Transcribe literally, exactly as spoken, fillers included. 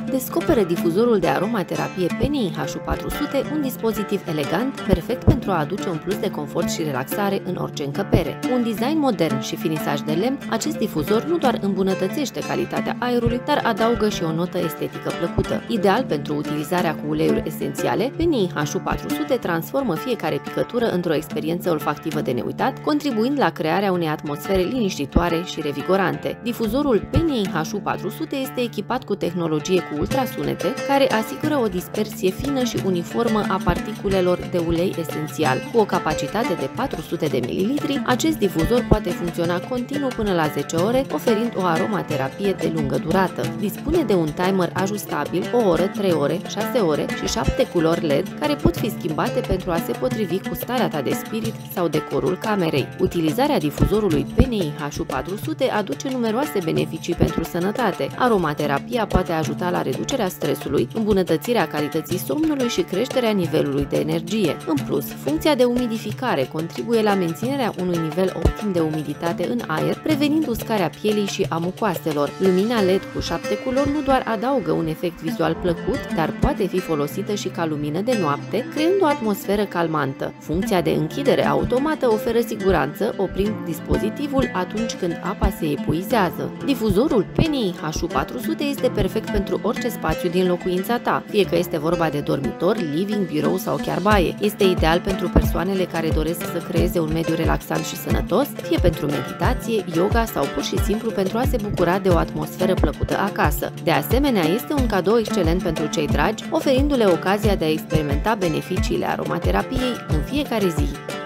Descoperă difuzorul de aromaterapie Penny H U patru sute, un dispozitiv elegant, perfect pentru a aduce un plus de confort și relaxare în orice încăpere. Un design modern și finisaj de lemn, acest difuzor nu doar îmbunătățește calitatea aerului, dar adaugă și o notă estetică plăcută. Ideal pentru utilizarea cu uleiuri esențiale, Penny H U patru sute transformă fiecare picătură într-o experiență olfactivă de neuitat, contribuind la crearea unei atmosfere liniștitoare și revigorante. Difuzorul Penny H U patru sute este echipat cu tehnologie cu ultrasunete, care asigură o dispersie fină și uniformă a particulelor de ulei esențial. Cu o capacitate de patru sute de mililitri, acest difuzor poate funcționa continuu până la zece ore, oferind o aromaterapie de lungă durată. Dispune de un timer ajustabil, o oră, trei ore, șase ore și șapte culori L E D, care pot fi schimbate pentru a se potrivi cu starea ta de spirit sau decorul camerei. Utilizarea difuzorului Penny H U patru sute aduce numeroase beneficii pentru sănătate. Aromaterapia poate ajuta la reducerea stresului, îmbunătățirea calității somnului și creșterea nivelului de energie. În plus, funcția de umidificare contribuie la menținerea unui nivel optim de umiditate în aer, prevenind uscarea pielii și a mucoaselor. Lumina L E D cu șapte culori nu doar adaugă un efect vizual plăcut, dar poate fi folosită și ca lumină de noapte, creând o atmosferă calmantă. Funcția de închidere automată oferă siguranță, oprind dispozitivul atunci când apa se epuizează. Difuzorul Penny H U patru sute este perfect pentru orice spațiu din locuința ta, fie că este vorba de dormitor, living, birou sau chiar baie. Este ideal pentru persoanele care doresc să creeze un mediu relaxant și sănătos, fie pentru meditație, yoga sau pur și simplu pentru a se bucura de o atmosferă plăcută acasă. De asemenea, este un cadou excelent pentru cei dragi, oferindu-le ocazia de a experimenta beneficiile aromaterapiei în fiecare zi.